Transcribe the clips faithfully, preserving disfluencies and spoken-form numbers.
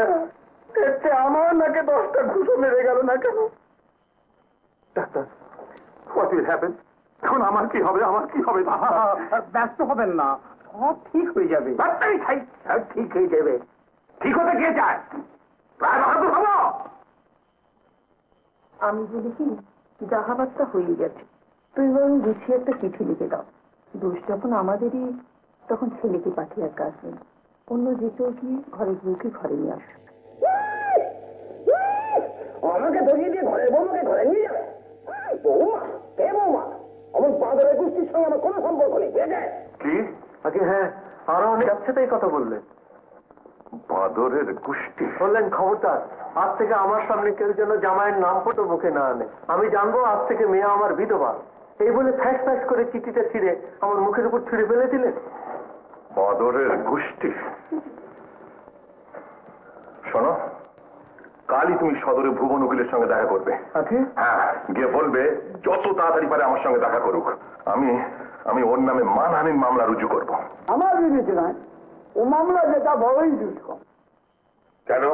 এতে আমার নাকি দশটা ঘুষো মেরে গেল না কেন? Doctor, what will happen? এখন আমার কি হবে? আমার কি হবে? ব্যস্ত হবেন না, সব ঠিক হয়ে যাবে। ঠিক হয়ে যাবে? ঠিক হতে কে চায়? প্রায় বাহাদুর হবো। আমি বলি কি, জাহাবাদটা হয়ে গেছে, তুই বরং গুছিয়ে একটা চিঠি লিখে দাও। দোষ যখন আমাদেরই, তখন ছেলেকে পাঠিয়ে আর কাজ নেই। অন্য যে কেউ গিয়ে ঘরের বউকে ঘরে নিয়ে আসবে। আমাকে ধরিয়ে দিয়ে ঘরের বউকে ঘরে নিয়ে যাবে? বৌমা? কে বৌমা? আমার বাদরের গোষ্ঠীর সঙ্গে আমার কোনো সম্পর্ক নেই। কি? আগে হ্যাঁ, আরো অনেক যাচ্ছে তাই কথা বললেন। বাদরের গোষ্ঠী বললেন? খবরদার, আজ থেকে আমার সামনে কেউ যেন জামাইয়ের নাম পর্যন্ত মুখে না আনে। আমি জানবো আজ থেকে মেয়ে আমার বিধবা। এই বলে ফ্যাস ফ্যাস করে চিঠিটা ছিঁড়ে আমার মুখের উপর ছুঁড়ে ফেলে দিলেন। বাদরের গোষ্ঠী। শোনো, কালই তুমি সদরে ভুবন উকিলের সঙ্গে দেখা করবে। হ্যাঁ, গিয়ে বলবে যত তাড়াতাড়ি পারে আমার সঙ্গে দেখা করুক। আমি আমি ওর নামে মানহানির মামলা রুজু করব। আমার বিবেচনায় ও মামলা যেটা বড়ই দুষ্কর। কেন?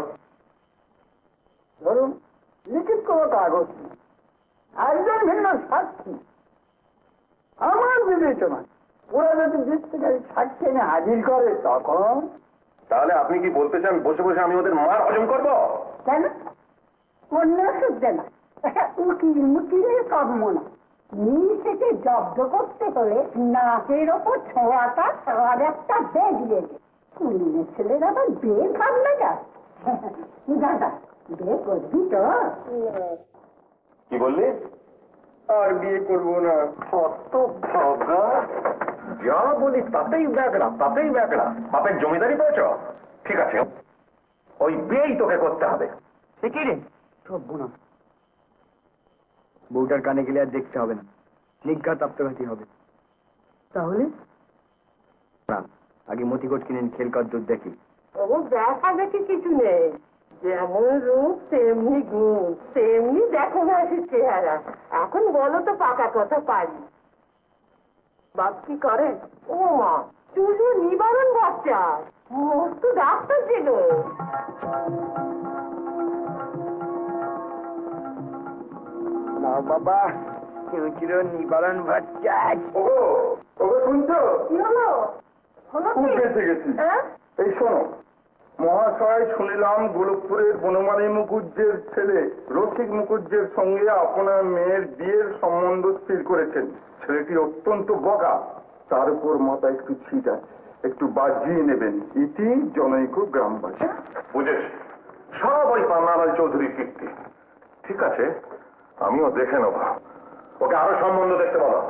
ধরুন, লিখিত কোনো কাগজ নেই, একজন ভিন্ন সাক্ষী। আমার বিবেচনায় ওরা যদি দৃষ্টিকারী সাক্ষী এনে হাজির করে তখন। তাহলে আপনি কি বলতে চান বসে বসে আমি ওদের মার হজম করব? কেন? অন্য সূত্রে না, উকিল মুকিলের কর্ম না। নিজ থেকে জব্দ করতে হলে নাকের ওপর ছোঁয়াটা আর একটা বেগ লেগে। কুলিনের ছেলের আবার বিয়ে ভাবনা যা। দাদা, বিয়ে করবি তো? কি বললি? আর বিয়ে করবো না। কত ভাগা! যা বলি তাতেই ব্যাগড়া, তাতেই ব্যাগড়া। বাপের জমিদারি পেয়েছ? ঠিক আছে, ওই বিয়েই তোকে করতে হবে। সে কি রে? সব গুণা বউটার কানে গেলে আর দেখতে হবে না, নিজ্ঞাত আত্মঘাতী হবে। তাহলে আগে মতিগট কিনে খেল কদ্দুর দেখি। ও দেখা দেখি কিছু নেই, যেমন রূপ তেমনি গুণ, তেমনি দেখো মাসির চেহারা। এখন বলো তো পাকা কথা পারি। বাপ কি করে? ও মা, চুলু নিবারণ বাচ্চা মস্ত ডাক্তার ছিল। না বাবা, কেউ ছিল নিবারণ ভট্টাচার্য। ও ওকে শুনছো? কি হলো? হলো খুব কি? বেঁচে গেছি। হ্যাঁ? এই শোনো মহাশয়, শুনিলাম গোলকপুরের বনমালী মুখুজ্জের ছেলে রসিক মুখুজ্জের সঙ্গে আপনার মেয়ের বিয়ের সম্বন্ধ স্থির করেছেন। ছেলেটি অত্যন্ত বগা, তার উপর মাথা একটু ছিট আছে, একটু বাজিয়ে নেবেন। ইতি জনৈক গ্রামবাসী। বুঝেছ, সব ওই পান্নালাল চৌধুরীর কীর্তি। ঠিক আছে, আমিও দেখে নেব। ওকে আরো সম্বন্ধ দেখতে বলো।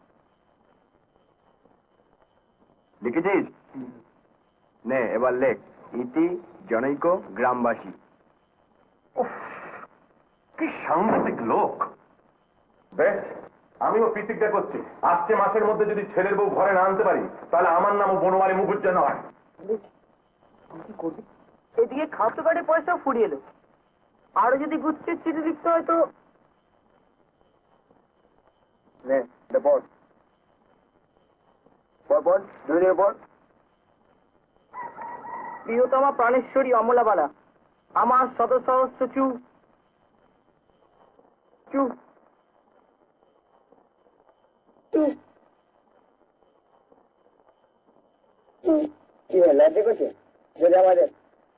লিখেছিস? নে এবার লেখ, ইতি জনৈক গ্রামবাসী। কি সাংঘাতিক লোক! বেশ, আমিও প্রতিজ্ঞা করছি, আসছে মাসের মধ্যে যদি ছেলের বউ ঘরে না আনতে পারি, তাহলে আমার নামও বনমালী মুখুজ্জে নয়। কি করবি? এদিকে খাদ্য কার্ডে পয়সা ফুরিয়ে এলো, আরো যদি গুচ্ছের চিঠি লিখতে হয় তো। নে বল বল বল ধরে বল। প্রিয়তমা প্রাণেশ্বরী অমলাবালা, আমার শত সহস্র চু চু কি হলো? লজ্জা করছে যদি আমাদের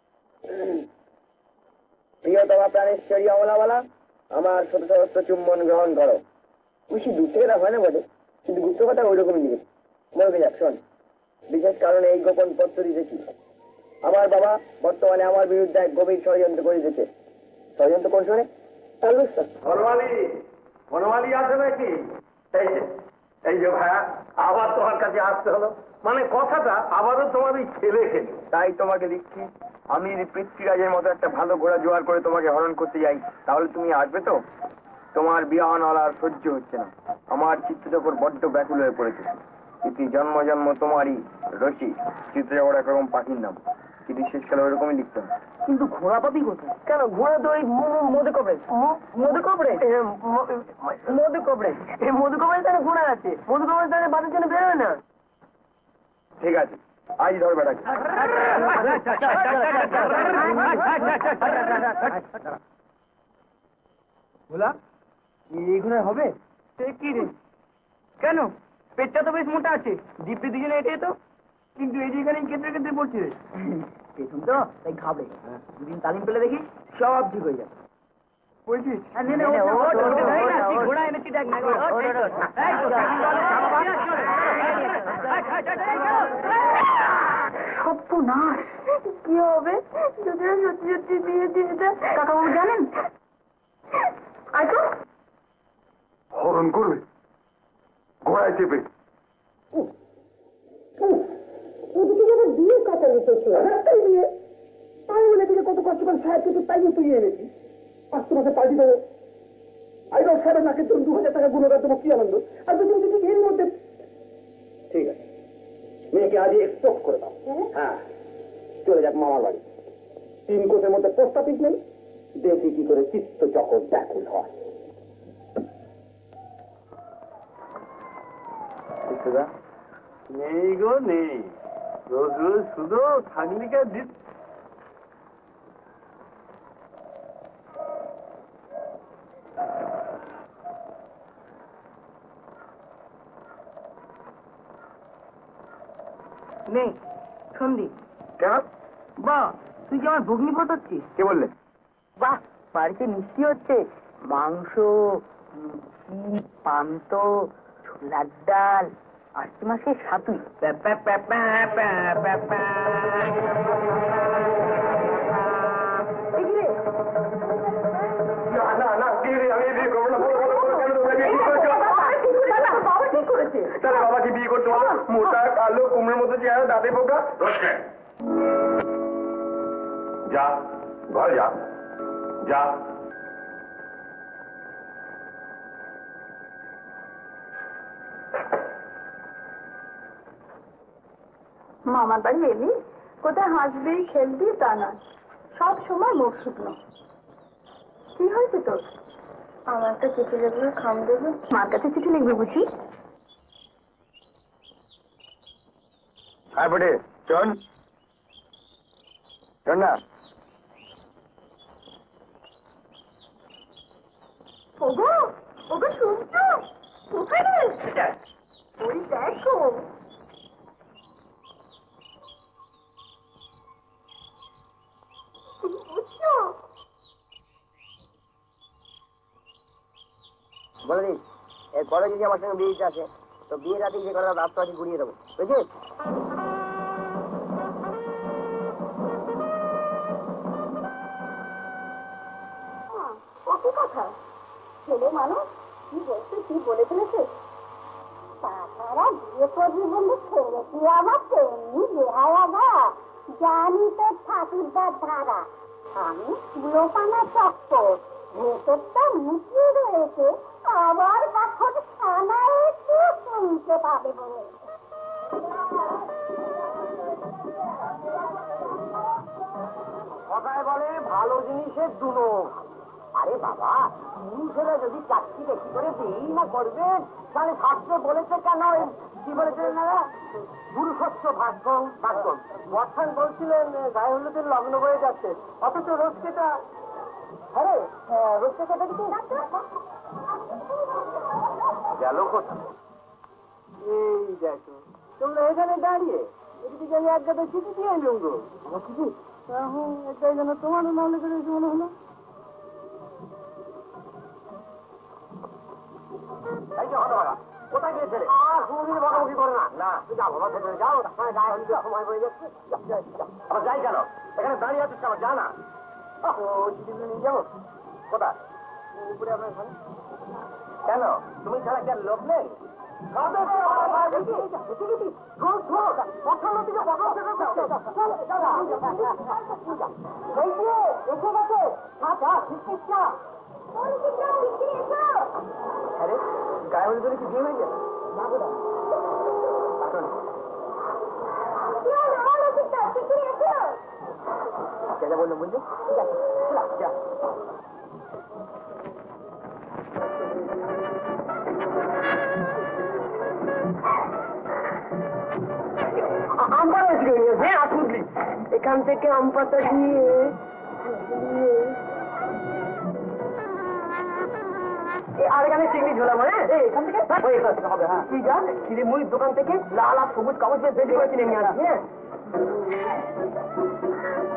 প্রিয়তমা প্রাণেশ্বরী অমলাবালা, আমার শত সহস্র চুম্বন গ্রহণ করো। খুশি দূর থেকে হয় না বটে, কিন্তু গুপ্ত কথা ওই রকমই লিখেছে। মনে যাক শোন, বিশেষ কারণে এই গোপন পত্র দিতেছি। আমার বাবা বর্তমানে আমার বিরুদ্ধে এক গভীর ষড়যন্ত্র করে দিতেছে। ষড়যন্ত্র কোন শোনে? বনমালী, বনমালী আছে নাকি? এই যে এই যে ভাইয়া, আবার তোমার কাছে আসতে হলো। মানে কথাটা আবারও তোমার ওই ছেলে খেলে। তাই তোমাকে লিখছি, আমি যদি পৃথ্বীরাজের মতো একটা ভালো ঘোড়া জোয়ার করে তোমাকে হরণ করতে যাই, তাহলে তুমি আসবে তো? তোমার বিয়াহন আর সহ্য হচ্ছে না, আমার চিত্তচক্র বড্ড ব্যাকুল হয়ে পড়েছে। ইতি জন্ম জন্ম তোমারই রসি। চিত্রচক্র একরকম পাখির নাম, চিঠি শেষ কালে ওইরকমই লিখতে হবে। কিন্তু ঘোড়া পাবি কোথায়? কেন, ঘোড়া তো ওই মধু কবরে মধু কবরে মধু কবরে মধু কবরে তাহলে ঘোড়া আছে, মধু কবরে তাহলে বাদের জন্য বেরোয় না। ঠিক আছে, আজ ধর বেটা বলা এইগুলো হবে কি রে কেন পেটটা তো বেশ মোটা আছে দিব্যি দুজনে এটাই তো কিন্তু এই যেখানে কেটে কেটে পড়ছে রে পেছন তো তাই খাবে দুদিন তালিম পেলে দেখি সব ঠিক হয়ে যাবে বলছিস ঘোড়া এনেছি দেখ না সর্বনাশ কি হবে যদি সত্যি সত্যি বিয়ে দিয়ে দেয় কাকাবাবু জানেন আয় তো হরণ করবে ঘোড়ায় চেপে ওদিকে যেন বিয়ের কথা লিখেছিল একটাই বিয়ে আমি বলে থেকে কত কষ্ট করে সাহেব কিন্তু তাই তুই এনেছি পাঁচ মাসে পাল্টি দেবো আইডল সাহেবের নাকি ধরুন দু হাজার টাকা গুণগার দেবো কি আনন্দ আর যদি যদি এর মধ্যে ঠিক আছে মেয়েকে আজ এক্সপোর্ট করে দাও হ্যাঁ চলে যাক মামার বাড়ি তিন কোষের মধ্যে পোস্ট অফিস নেই দেখি কি করে চিত্ত চকর ব্যাকুল হয় নেই গো নেই রোজ রোজ শুধু থাকলিকা দিত নেই সন্ধি কেন বাহ তুই কি আমার ভগ্নি পড়ছিস কে বললে বাহ বাড়িতে মিষ্টি হচ্ছে মাংস লুচি পান্ত ছোলার ডাল আশি মাসের সাতুই না না বিয়ে আমি বিয়ে করবো না তাহলে বাবাকে বিয়ে করতে বলো মোটা কালো কুমড়োর মতো চেহারা দাঁতে পোকা যা ঘরে যা যা মামার বাড়ি এলি কোথায় হাসবি খেলবি তা না সব সময় মুখ শুকনো কি হয়েছে তোর আমার একটা চিঠি লিখবে খাম দেবে মার কাছে চিঠি লিখবে বুঝি আয় বটে শোন শোন না ওগো ওগো শুনছো ওখানে ওই দেখো বুঝছো বলে দিস এরপরে যদি আমার সঙ্গে বিয়ে আছে তো বিয়ে রাতে যে করা রাস্তা আছে ঘুরিয়ে দেবো বুঝছিস ও কি কথা ছেলে মানুষ কি বলছে কি বলে ফেলেছে তাছাড়া বিয়ে করবি বললে ছেলে কি আমার তেমনি বেহায়া গা জানি তো ঠাকুরদার ধারা আমি লোপানা চক্কর ভেতরটা মুখিয়ে রয়েছে আবার কখন থানায় একটু শুনতে পাবে বলে কথায় বলে ভালো জিনিসের দুনো আরে বাবা পুরুষেরা যদি চাকরি বেশি করে বিয়েই না করবেন তাহলে শাস্ত্রে বলেছে কেন কি বলেছিলেন না পুরুষত্ব ভাগ্যম ভাগ্যম বর্ষান বলছিলেন গায়ে হলুদের লগ্ন হয়ে যাচ্ছে অথচ রোজকেটা আরে রোজকেটা কিন্তু গেল কোথায় এই দেখো তোমরা এখানে দাঁড়িয়ে এদিকে আমি এক গাদা চিঠি দিয়ে এলুম গো আমার চিঠি এখন এটাই যেন তোমারও নাহলে করে মনে হলো এই যে হলো কোথায় গিয়েছিলে আর কোনদিন বকাবকি করো না না তুই যা বাবা ভেতরে যাও তাহলে গায়ে হলুদের সময় হয়ে যাচ্ছে আবার যাই কেন এখানে দাঁড়িয়ে আছিস আমার যা না ও চিঠিগুলো নিয়ে যাবো কোথায় উপরে আপনার ঘরে কেন তুমি ছাড়া কি আর লোক নেই গায়ে হলে ধরে কি বিয়ে হয়ে যায় কেন বললো বুঝলি ঠিক আছে যা আমরা হয়েছি হ্যাঁ আসুনলি এখান থেকে আম পাতা দিয়ে আর এখানে চিংড়ি ঝোলা মানে এখান থেকে ওই এখান থেকে হবে। হ্যাঁ তুই যা চিড়ি মুড়ির দোকান থেকে লাল আর সবুজ কাগজ বেশি করে কিনে নিয়ে আসবি। হ্যাঁ